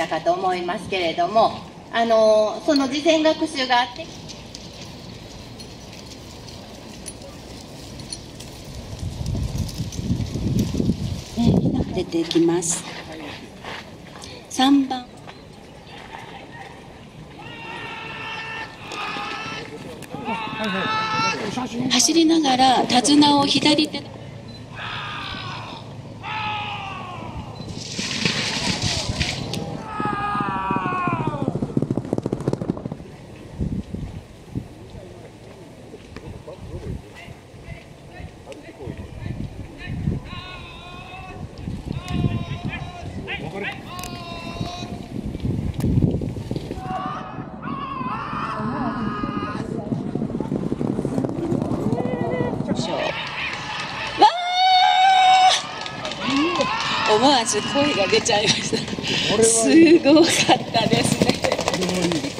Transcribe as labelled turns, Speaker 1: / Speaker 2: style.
Speaker 1: たかと思いますけれども、その事前学習があって、
Speaker 2: 出てきます。3番。走りながら手綱を左手。思わず声が出ちゃいました。すごかったですね。